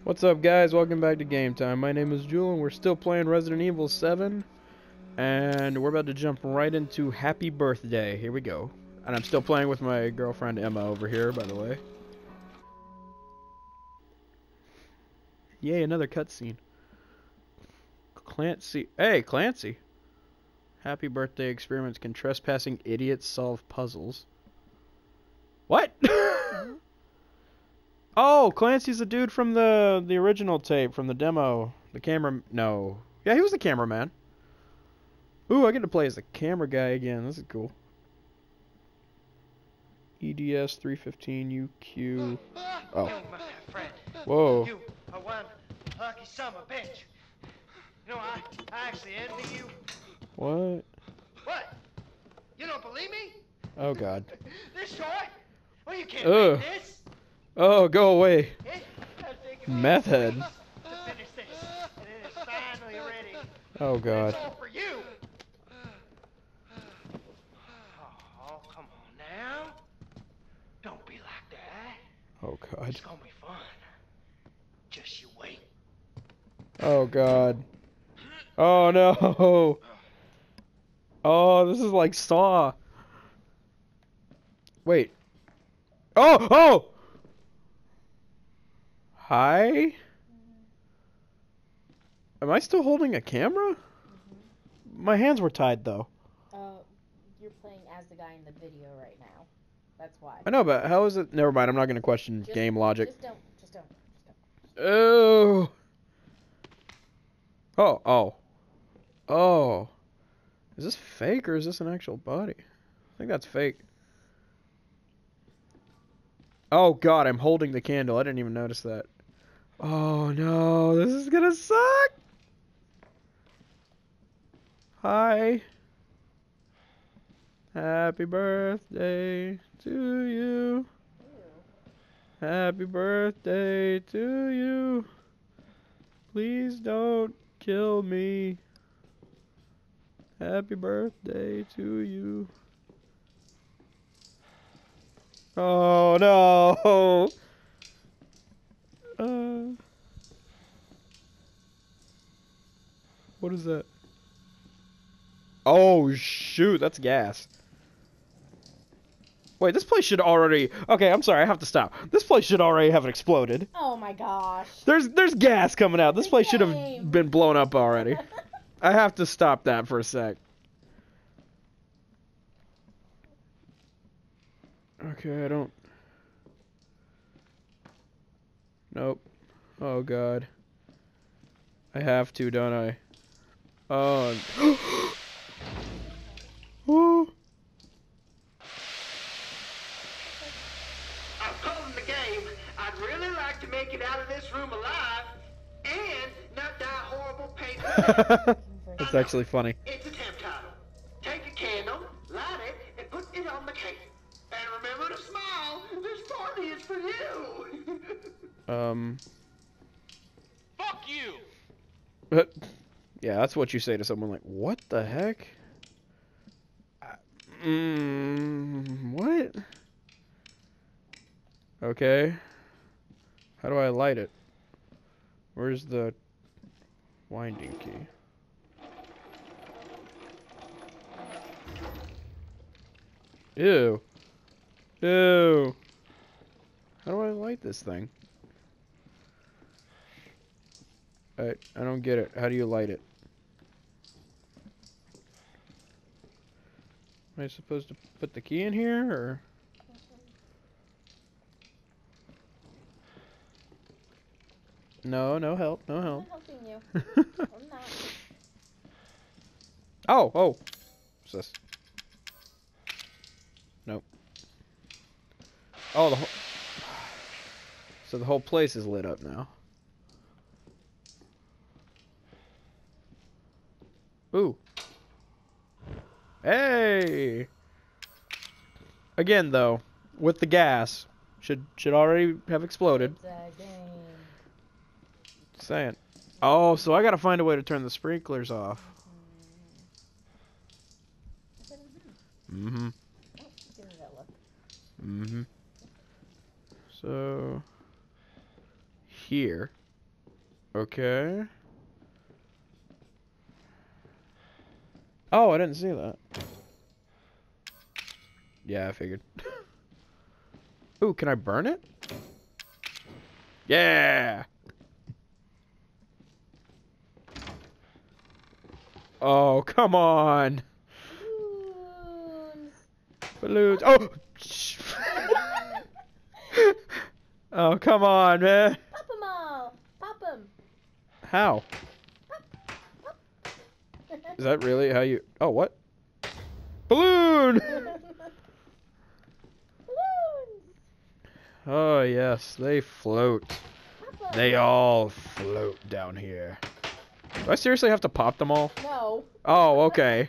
What's up, guys? Welcome back to Game Time. My name is Jewel, and we're still playing Resident Evil 7. And we're about to jump right into Happy Birthday. Here we go. And I'm still playing with my girlfriend Emma over here, by the way. Yay, another cutscene. Clancy. Hey, Clancy! Happy Birthday experiments. Can trespassing idiots solve puzzles? What? Oh, Clancy's the dude from the original tape, from the demo. The camera... No. Yeah, he was the cameraman. Ooh, I get to play as the camera guy again. This is cool. EDS 315 UQ. Oh. My friend. Whoa. You are one lucky son of a bitch. You know, I actually envy you. What? What? You don't believe me? Oh, God. This toy? Well, you can't Ugh. make this. Oh, go away. I've taken Meth head. to finish this, and it is finally ready. Oh, God. It's all for you. Oh, come on now. Don't be like that. Oh, God. It's gonna be fun. Just you wait. Oh, God. Oh, no. Oh, this is like Saw. Wait. Oh! Oh! Hi? Am I still holding a camera? My hands were tied, though. You're playing as the guy in the video right now. That's why. I know, but how is it? Never mind, I'm not going to question game logic. Just don't. Oh. Oh. Oh. Is this fake or is this an actual body? I think that's fake. Oh, God, I'm holding the candle. I didn't even notice that. Oh, no. This is gonna suck. Hi. Happy birthday to you. Happy birthday to you. Please don't kill me. Happy birthday to you. Oh, no. What is that? Oh, shoot, that's gas. Wait, this place should already... Okay, I'm sorry, I have to stop. This place should already have exploded. Oh my gosh. There's gas coming out. This place should have been blown up already. I have to stop that for a sec. Okay, I don't... Nope. Oh, God. I have to, don't I? Oh. Oh. I'm calling the game. I'd really like to make it out of this room alive and not die horrible pain. That's actually funny. It's a temp title. Take a candle, light it, and put it on the cake. And remember to smile. This party is for you. Fuck you. Yeah, that's what you say to someone like, what the heck? What? Okay. How do I light it? Where's the winding key? Ew. Ew. How do I light this thing? I don't get it. How do you light it? Am I supposed to put the key in here, or? No, no help, no help. I'm helping you. I'm not. Oh. What's this? Nope. Oh, the whole... So the whole place is lit up now. Ooh. Hey! Again, though, with the gas, should already have exploded. It's a game. Saying. Oh, so I gotta find a way to turn the sprinklers off. Mm-hmm. Oh, give me that look. Mm-hmm. So... Here. Okay. Oh, I didn't see that. Yeah, I figured. Ooh, can I burn it? Yeah! Oh, come on! Balloons. Balloons. Oh! Oh, come on, man. Pop 'em all. Pop 'em. How? Is that really how you... Oh, what? Balloon! Balloons. Oh, yes, they float. Pop 'em. They all float down here. Do I seriously have to pop them all? No. Oh, okay.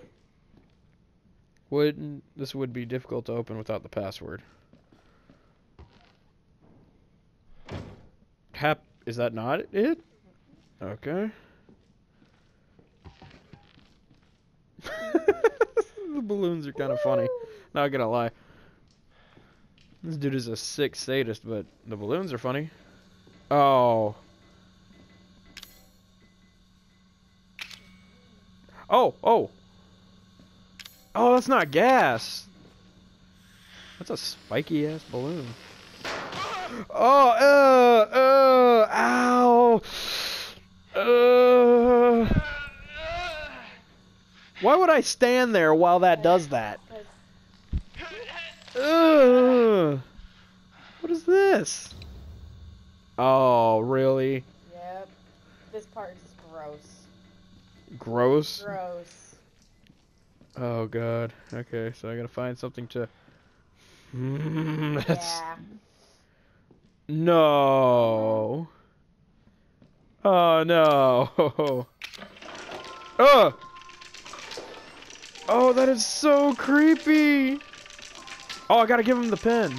This would be difficult to open without the password. Is that not it? Okay. The balloons are kind of funny. Not gonna lie. This dude is a sick sadist, but the balloons are funny. Oh. Oh, oh. Oh, that's not gas. That's a spiky ass balloon. Oh, ow. Why would I stand there while that does that? What is this? Oh, really? Yep. This part is gross. Gross? Gross. Oh, God. Okay, so I gotta find something to... That's... Yeah. No. Oh, no. Oh! Oh, that is so creepy! Oh, I gotta give him the pen.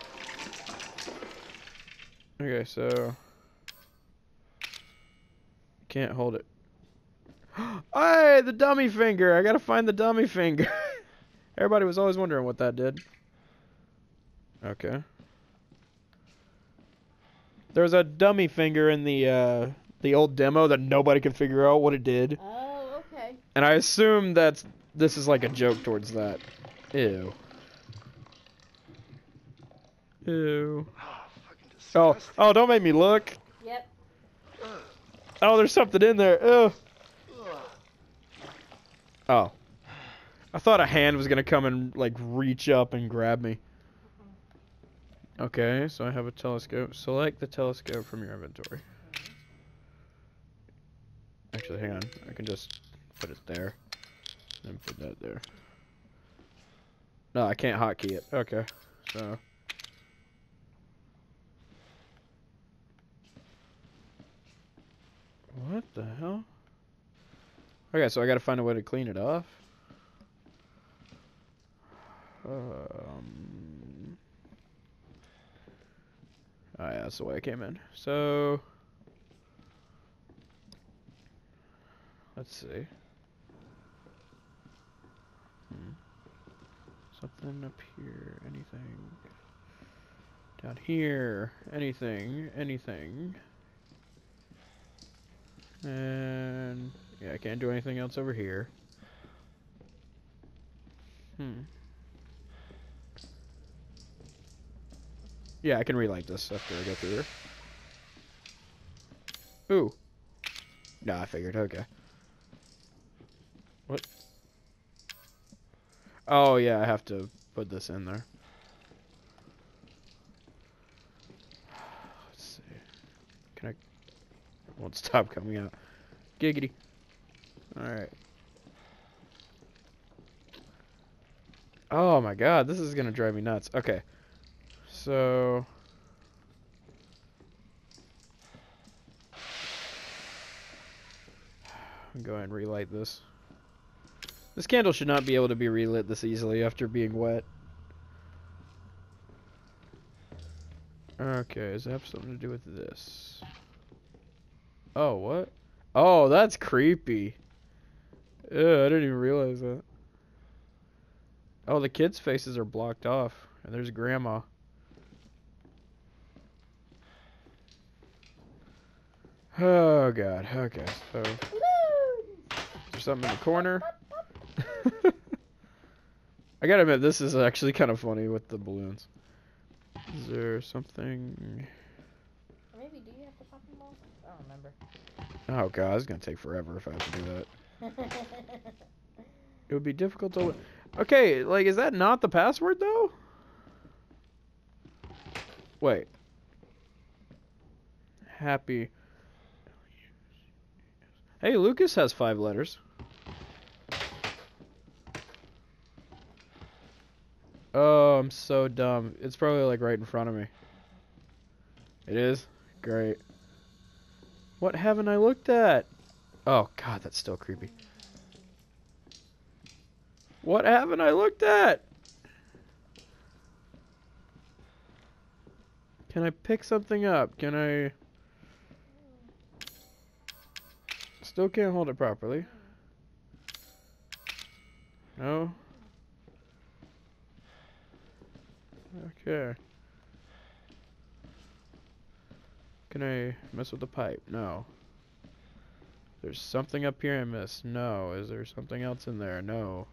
Okay, so... Can't hold it. Hey, the dummy finger! I gotta find the dummy finger. Everybody was always wondering what that did. Okay. There was a dummy finger in the old demo that nobody could figure out what it did. Oh, okay. And I assume this is like a joke towards that. Ew. Ew. Oh, oh, don't make me look. Yep. Oh, there's something in there. Ew. Oh. I thought a hand was gonna come and like reach up and grab me. Okay, so I have a telescope. Select the telescope from your inventory. Actually, hang on. I can just put it there. And put that there. No, I can't hotkey it. Okay, so... What the hell? Okay, so I gotta find a way to clean it off. Oh yeah, that's the way I came in. So... Let's see. Something up here. Anything. Down here. Anything. Anything. And... Yeah, I can't do anything else over here. Yeah, I can relight this after I go through there. Ooh. No, I figured. Okay. What? Oh, yeah, I have to put this in there. Let's see. Can I... It won't stop coming out. Giggity. Alright. Oh my god, this is gonna drive me nuts. Okay. So... I'll go ahead and relight this. This candle should not be able to be relit this easily after being wet. Okay, does that have something to do with this? Oh, what? Oh, that's creepy. Ew, I didn't even realize that. Oh, the kids' faces are blocked off. And there's Grandma. Oh god. Okay. So Woo! there's something in the corner. I gotta admit, this is actually kind of funny with the balloons. Is there something? Or maybe do you have to pop them all? I don't remember. Oh god, it's gonna take forever if I have to do that. It would be difficult to. Okay, like, is that not the password though? Wait. Happy. Hey, Lucas has 5 letters. Oh, I'm so dumb. It's probably like right in front of me. It is? Great. What haven't I looked at? Oh god, that's still creepy. What haven't I looked at? Can I pick something up? Can I... Still can't hold it properly. No? Okay. Can I mess with the pipe? No. There's something up here I missed. No. Is there something else in there? No.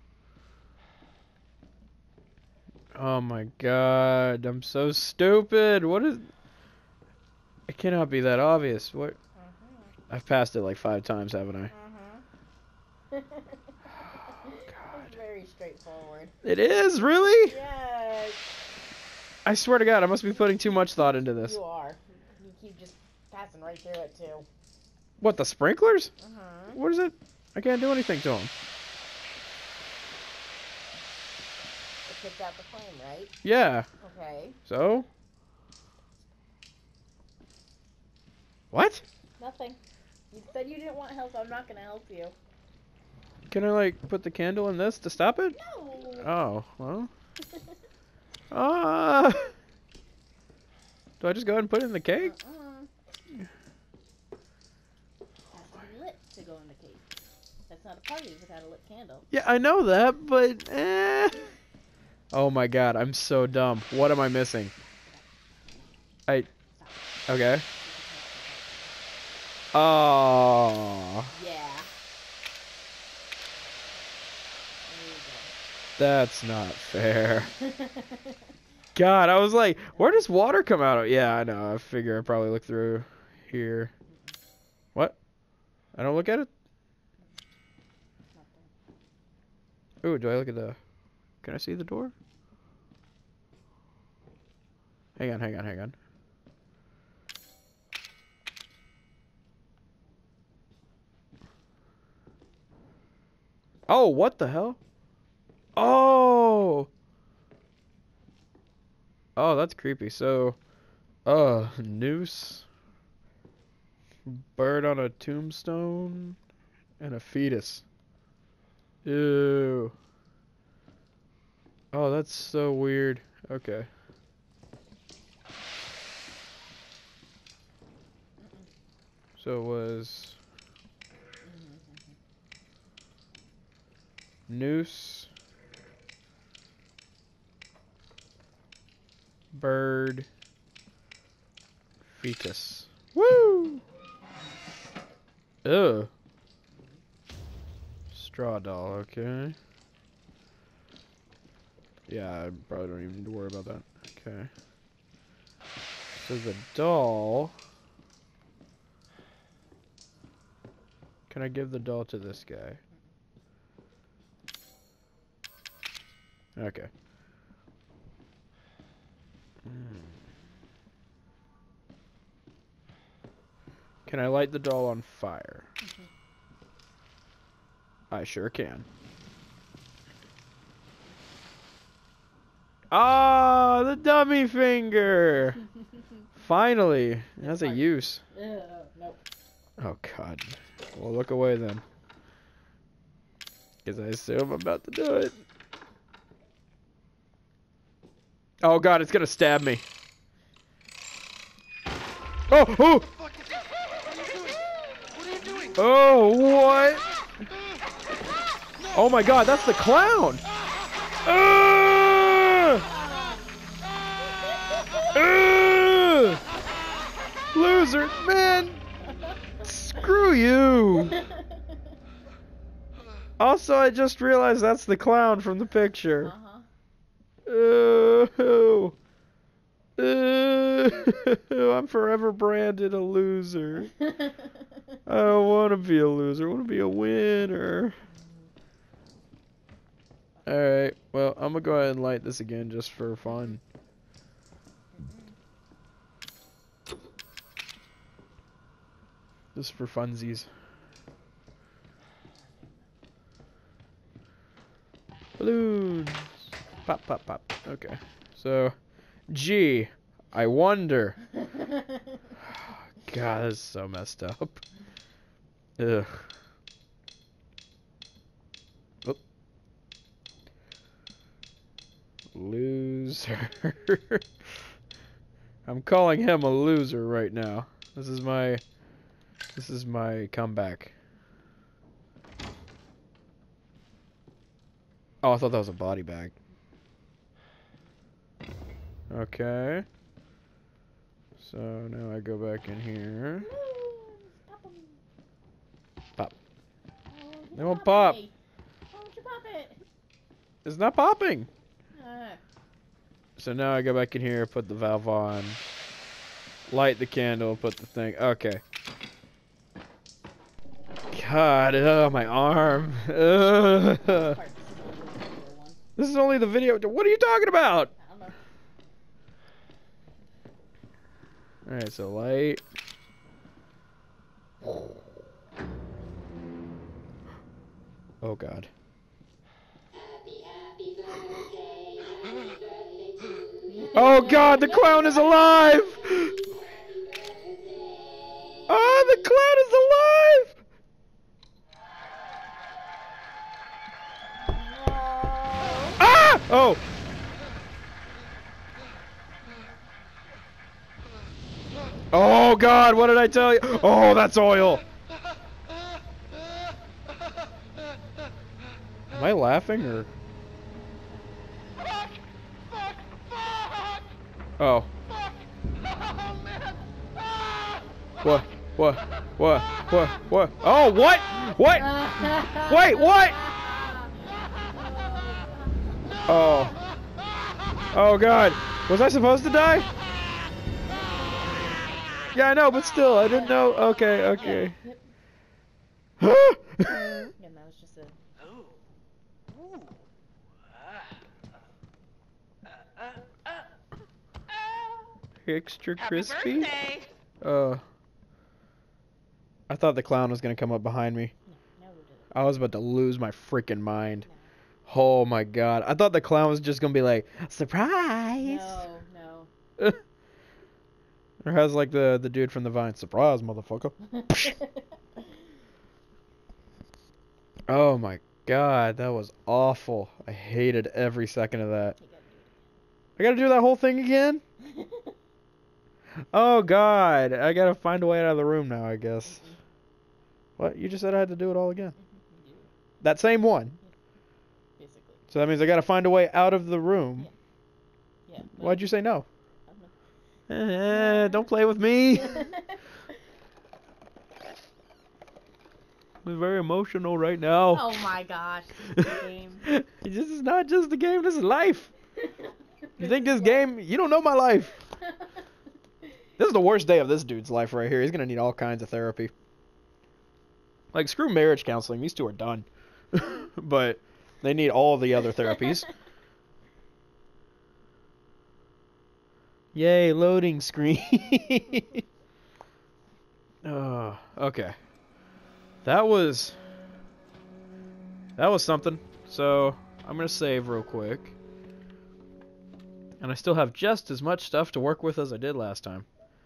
Oh my god. I'm so stupid. What is... It cannot be that obvious. What? I've passed it like 5 times, haven't I? God. God. It's very straightforward. It is? Really? Yes. I swear to god, I must be putting too much thought into this. You are. You keep just passing right through it too. What, the sprinklers? Uh-huh. What is it? I can't do anything to them. It puts out the flame, right? Yeah. Okay. So? What? Nothing. You said you didn't want help, I'm not gonna help you. Can I, like, put the candle in this to stop it? No! Oh, well. Ah! Do I just go ahead and put it in the cake? It has to be lit to go in the cake. That's not a party without a lit candle. Yeah, I know that, but oh my god, I'm so dumb. What am I missing? Okay. Oh. Yeah. That's not fair. There you go. God, I was like, where does water come out of? Yeah, I know. I figure I probably look through here. What? I don't look at it? Ooh, do I look at the... Can I see the door? Hang on, hang on, hang on. Oh, what the hell? Oh! Oh, that's creepy. So, noose, bird on a tombstone, and a fetus. Ew. Oh, that's so weird. Okay. So it was noose, bird, fetus. Woo! Ugh. Straw doll, okay. Yeah, I probably don't even need to worry about that. Okay. So the doll... Can I give the doll to this guy? Okay. Can I light the doll on fire? I sure can. Ah, the dummy finger! Finally, it has a use. Nope. Oh god. Well, look away then. Because I assume I'm about to do it. Oh god, it's gonna stab me. Oh! Oh! Oh, what? Oh my god, that's the clown! Loser, man! Screw you! Also, I just realized that's the clown from the picture. Oh, I'm forever branded a loser. I don't want to be a loser. I want to be a winner. Alright, well, I'm gonna go ahead and light this again just for fun. Just for funsies. Balloons! Pop, pop, pop. Okay. So, G, I wonder. God, this is so messed up. Ugh. Oop. Loser. I'm calling him a loser right now. This is my comeback. Oh, I thought that was a body bag. Okay. So now I go back in here. Pop. They won't pop. Why won't you pop it? It's not popping. So now I go back in here, put the valve on, light the candle, put the thing. Okay. God, my arm. This is only the video. What are you talking about? I don't know. Alright, so light. Oh God. Oh God, the clown is alive! Oh, the clown is alive! Ah! Oh! Oh God, what did I tell you? Oh, that's oil! Am I laughing or? Oh. What? What? What? What? What? Oh, what? What? Wait, what? Oh. Oh God. Was I supposed to die? Yeah, I know, but still, I didn't know. Okay, okay. Yeah, that was just a... Extra crispy? Birthday. I thought the clown was gonna come up behind me. No, we didn't. I was about to lose my freaking mind. Oh my God. I thought the clown was just gonna be like, surprise! No. Or has like the dude from the Vine, surprise, motherfucker. Oh my God, that was awful. I hated every second of that. I gotta do that whole thing again? Oh God, I gotta find a way out of the room now, I guess. What? You just said I had to do it all again. That same one. Basically. So that means I gotta find a way out of the room. Yeah. Why'd you say no? I don't know. Don't play with me. I'm very emotional right now. Oh my gosh, this is a game. This is not just a game, this is life. You think this game, you don't know my life. This is the worst day of this dude's life right here. He's gonna need all kinds of therapy. Like, screw marriage counseling, these two are done. But they need all the other therapies. Yay, loading screen. Oh, okay. That was something. So, I'm gonna save real quick. And I still have just as much stuff to work with as I did last time.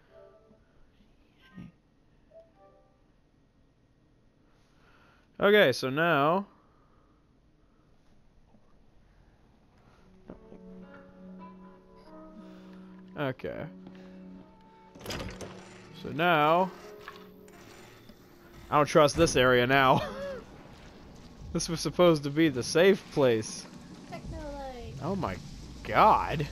Okay, so now... Okay. So now... I don't trust this area now. This was supposed to be the safe place. Technolite. Oh my God.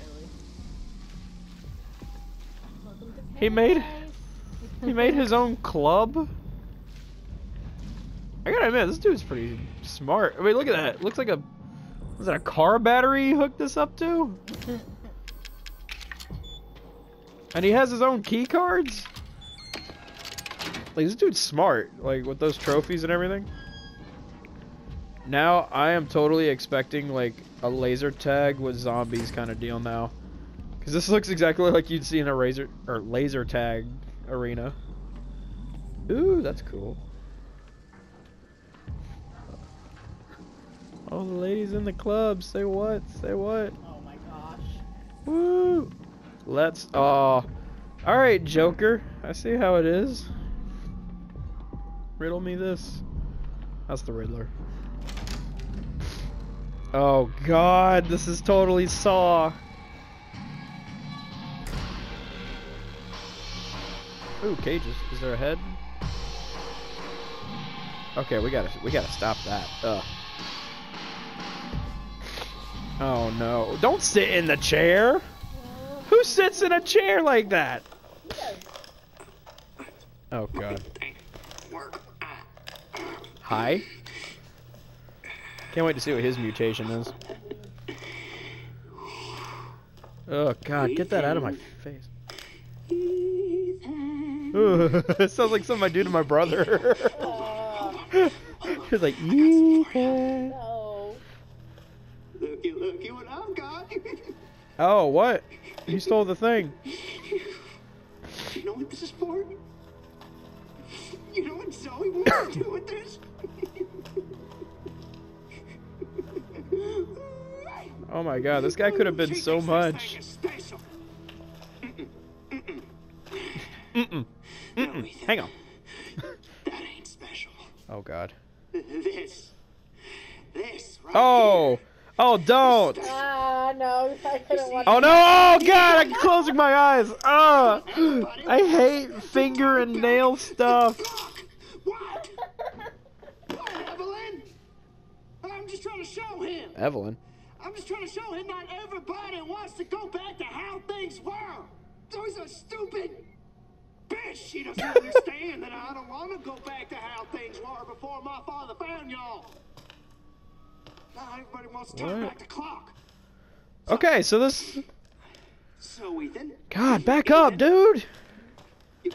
Welcome to He made- paradise. He made his own club? I gotta admit, this dude's pretty smart. I mean, look at that. Looks like a... Was that a car battery he hooked this up to? And he has his own key cards? Like, this dude's smart. Like, with those trophies and everything. Now, I am totally expecting, like, a laser tag with zombies kind of deal now. Because this looks exactly like you'd see in a laser tag arena. Ooh, that's cool. Oh, the ladies in the club. Say what? Say what? Oh my gosh. Woo! Let's... Oh. Alright, Joker. I see how it is. Riddle me this. That's the Riddler. Oh god, this is totally Saw. Ooh, cages. Is there a head? Okay, we gotta stop that. Ugh. Oh no. Don't sit in the chair! Who sits in a chair like that? Yes. Oh god. Hi? Can't wait to see what his mutation is. Oh god, get that out of my face. It sounds like something I do to my brother. He's like, Ethan. No. Looky what I've got. Oh, what? He stole the thing. You know what this is for? You know what Zoe wants to do with this? Oh my god, this guy could have been so much. No, Hang on. that ain't special. Oh god. This right Oh! here. Oh, don't! Ah, no, I couldn't watch Oh no! Oh god, I'm closing my eyes! Ah! I hate finger and nail stuff. What? What, Evelyn? I'm just trying to show him. Evelyn? I'm just trying to show him not everybody wants to go back to how things were. Those are stupid. Bitch, she doesn't understand that I don't want to go back to how things were before my father found y'all. Now everybody wants to turn What? back the clock. Okay, so this... So, Ethan. God, back up, dude! You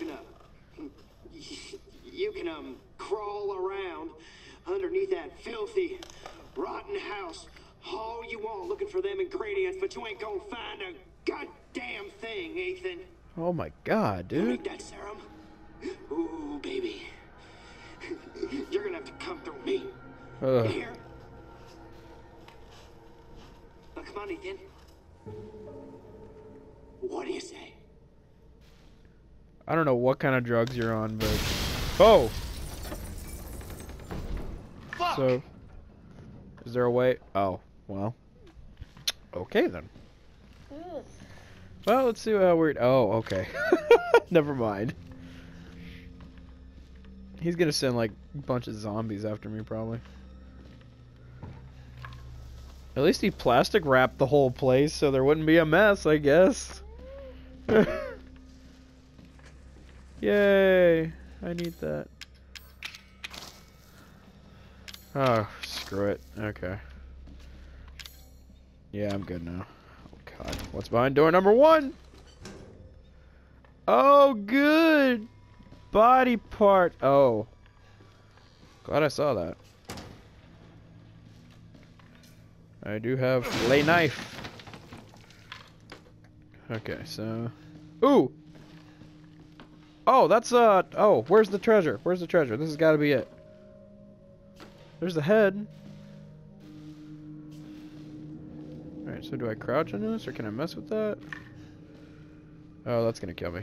can, crawl around underneath that filthy, rotten house all you want looking for them ingredients, but you ain't gonna find a goddamn thing, Ethan. Oh my god, You dude. make that serum? Ooh, baby. You're gonna have to come through me. Ugh. Here. Now, come on, Ethan. What do you say? I don't know what kind of drugs you're on, but... Oh! Fuck! So... Is there a way... Oh, well... Okay, then. Ugh. Well, let's see how weird... Oh, okay. Never mind. He's gonna send, like, a bunch of zombies after me, probably. At least he plastic wrapped the whole place so there wouldn't be a mess, I guess. Yay! I need that. Oh, screw it. Okay. Yeah, I'm good now. Oh god. What's behind door number 1? Oh, good! Body part. Oh. Glad I saw that. I do have lay knife. Okay, so... Ooh! Oh, that's, oh, where's the treasure? Where's the treasure? This has got to be it. There's the head. Alright, so do I crouch into this, or can I mess with that? Oh, that's gonna kill me.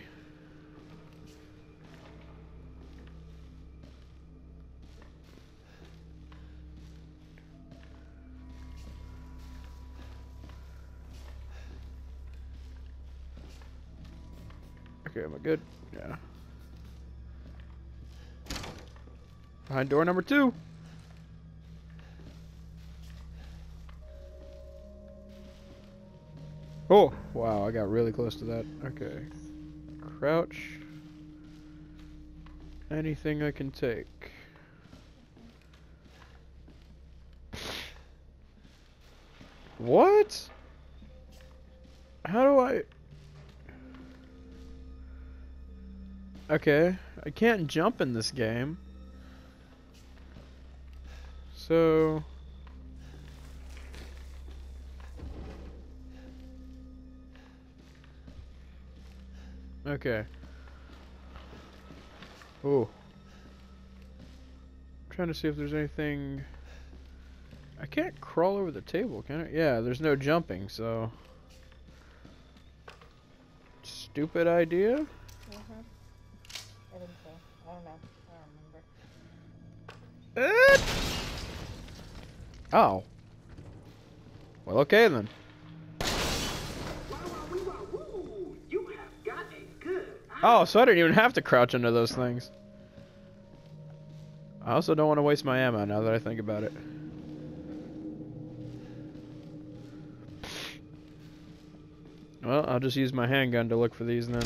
Okay, am I good? Yeah. Behind door number 2. Oh, wow, I got really close to that. Okay. Crouch. Anything I can take. What? How do I... Okay, I can't jump in this game. So... Okay. Oh. Trying to see if there's anything... I can't crawl over the table, can I? Yeah, there's no jumping, so... Stupid idea? I think so. I don't know. I don't remember. Oh. Well, okay then. You have got a good eye. Oh, so I didn't even have to crouch under those things. I also don't want to waste my ammo now that I think about it. Well, I'll just use my handgun to look for these then.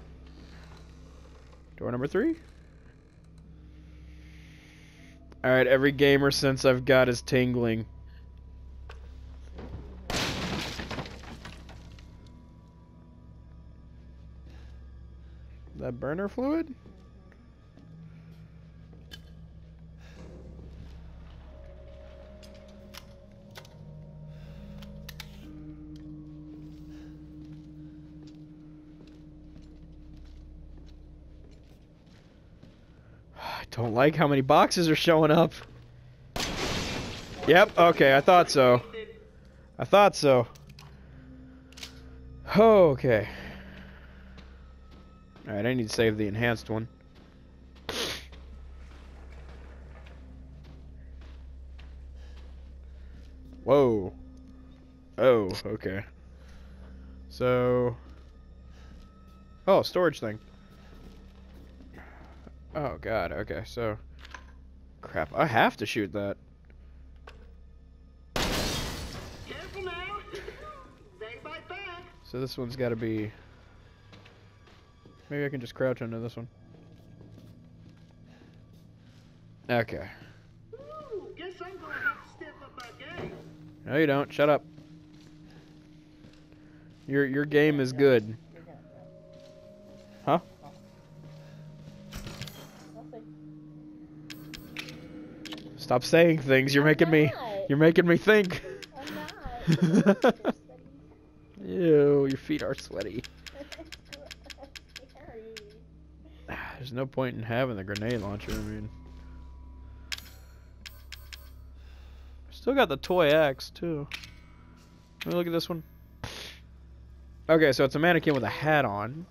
Door number 3. Alright, every gamer sense I've got is tingling. That burner fluid? I don't like how many boxes are showing up. Yep, okay, I thought so. I thought so. Okay. Alright, I need to save the enhanced one. Whoa. Oh, okay. So... Oh, storage thing. Oh god, okay, so... Crap, I have to shoot that. Careful now. They bite back. So this one's gotta be... Maybe I can just crouch under this one. Okay. Ooh, guess I'm gonna have to step up my game. No you don't, shut up. Your game is good. You're gonna go. Huh? I'll see. Stop saying things, you're making me... You're making me think. I'm not. Ew, your feet are sweaty. Scary. There's no point in having the grenade launcher, I mean. Still got the toy axe, too. Let me look at this one. Okay, so it's a mannequin with a hat on.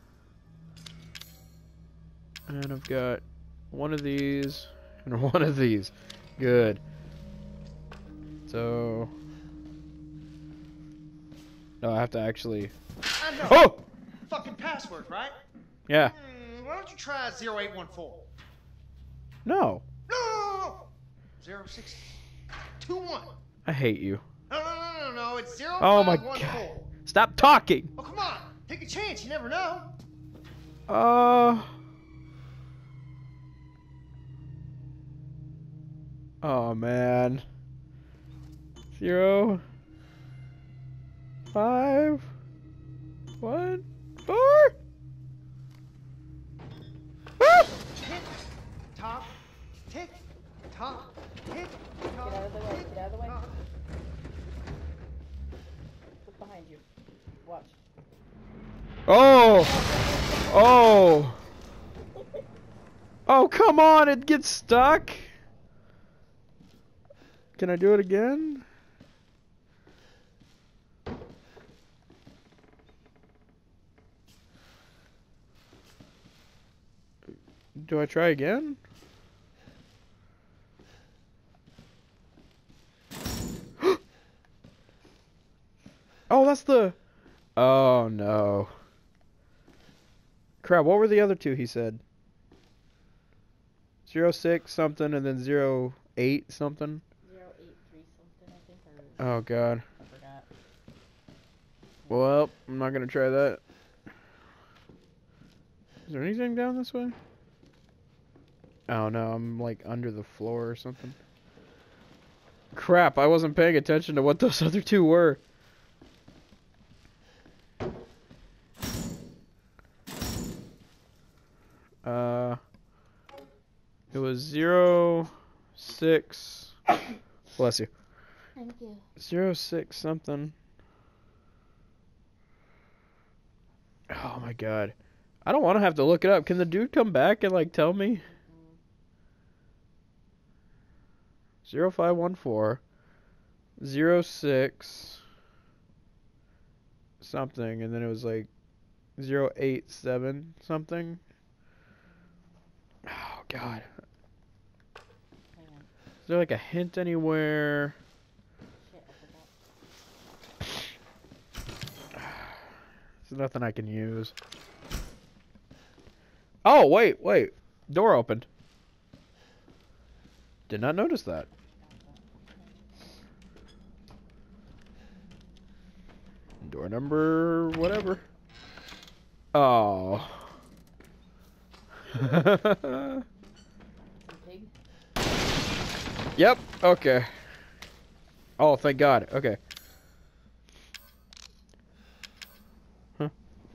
And I've got one of these and one of these. Good. So... No, I have to actually... I know. Oh! Fucking password, right? Yeah. Why don't you try 0814? No. No! 0621. I hate you. No, it's 0514. Oh my god. Stop talking! Oh, come on. Take a chance. You never know. Oh man. 0 5 1 4. Ah! Tick, tock, tick, tock, tick, Get tock. out of the way. tick, Get out of the way. tock. Look behind you. Watch. Oh! Oh! Oh, come on, it gets stuck. Can I do it again? Do I try again? Oh, that's the... Oh, no. Crap, what were the other two he said? 06 something and then 08 something? 083 something, I think. Or Oh, God. I forgot. Well, I'm not gonna try that. Is there anything down this way? Oh no, I'm like under the floor or something. Crap, I wasn't paying attention to what those other two were. It was 0, 6. Bless you. Thank you. 0, 6 something. Oh my god. I don't want to have to look it up. Can the dude come back and like tell me? 0514 06 something, and then it was like 087 something. Oh god. Hang on. Is there like a hint anywhere? Shit, I forgot. There's nothing I can use. Oh, wait. Door opened. Did not notice that. Door number whatever. Oh. Pig? Yep, okay. Oh, thank God. Okay. Huh.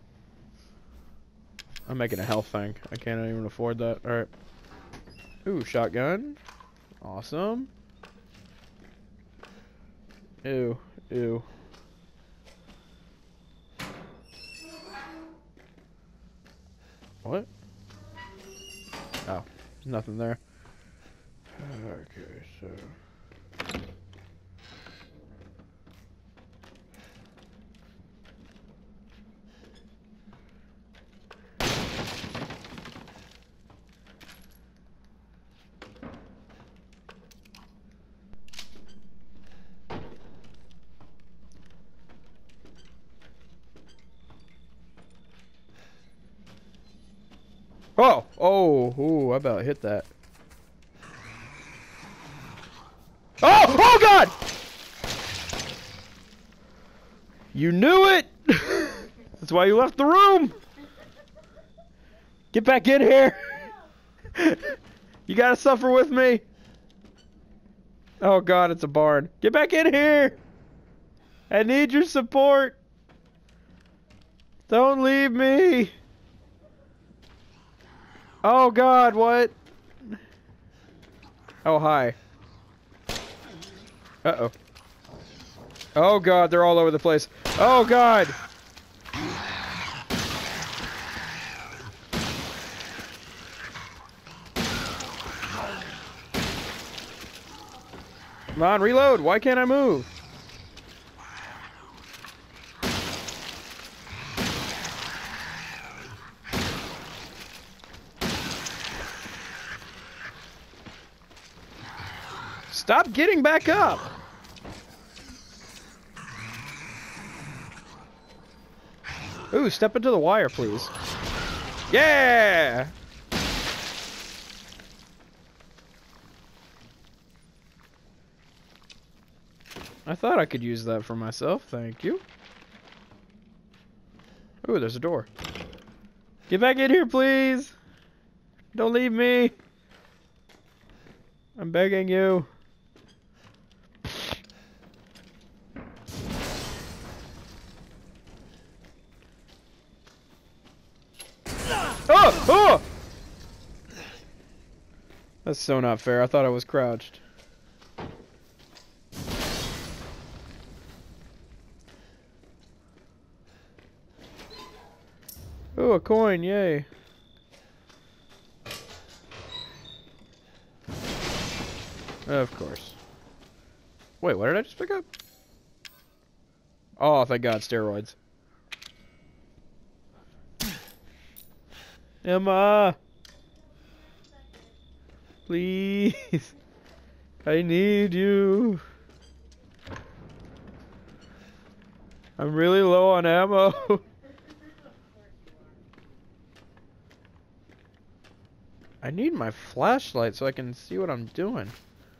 I'm making a health thing. I can't even afford that. Alright. Ooh, shotgun. Awesome. Ew. What? Oh, there's nothing there. Okay, so... Oh, I about hit that. Oh God! You knew it! That's why you left the room! Get back in here! You gotta suffer with me! Oh God, it's a barn. Get back in here! I need your support! Don't leave me! Oh God, what? Oh, hi. Uh-oh. Oh God, they're all over the place. Oh God! Come on, reload! Why can't I move? Stop getting back up! Ooh, step into the wire, please. Yeah! I thought I could use that for myself, thank you. Ooh, there's a door. Get back in here, please! Don't leave me! I'm begging you. Oh! Oh! That's so not fair. I thought I was crouched. Oh, a coin, yay. Of course. Wait, what did I just pick up? Oh, thank God, steroids. Emma! Please! I need you! I'm really low on ammo. I need my flashlight so I can see what I'm doing.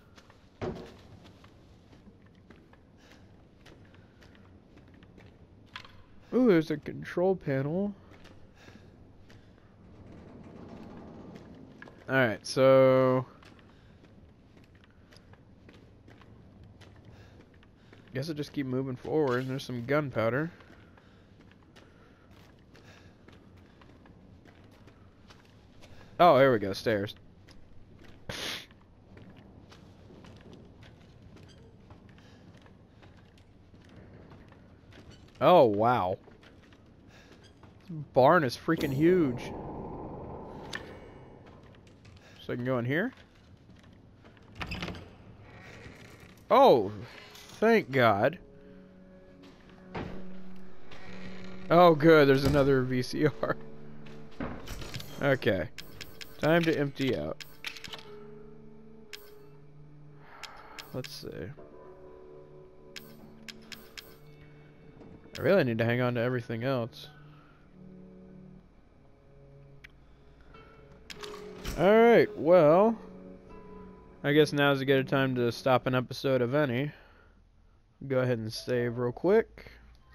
Ooh, there's a control panel. Alright, so... guess I'll just keep moving forward. There's some gunpowder. Oh, here we go, stairs. Oh, wow. This barn is freaking huge. So I can go in here? Oh, thank God. Oh, good, there's another VCR. Okay. Time to empty out. Let's see. I really need to hang on to everything else. Alright, well, I guess now's a good time to stop an episode of any. Go ahead and save real quick.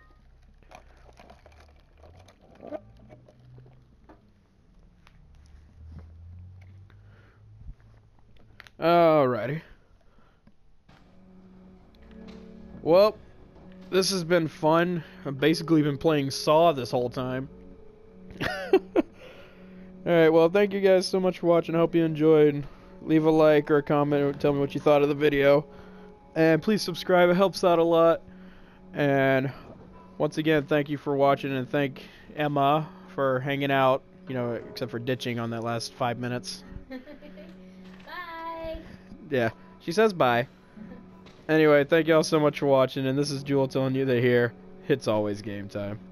Alrighty. Well, this has been fun. I've basically been playing Saw this whole time. Alright, well, thank you guys so much for watching. I hope you enjoyed. Leave a like or a comment or tell me what you thought of the video. And please subscribe, it helps out a lot. And once again, thank you for watching, and thank Emma for hanging out, you know, except for ditching on that last 5 minutes. Bye. Yeah, she says bye. Anyway, thank y'all so much for watching, and this is Jewel telling you that here, it's always game time.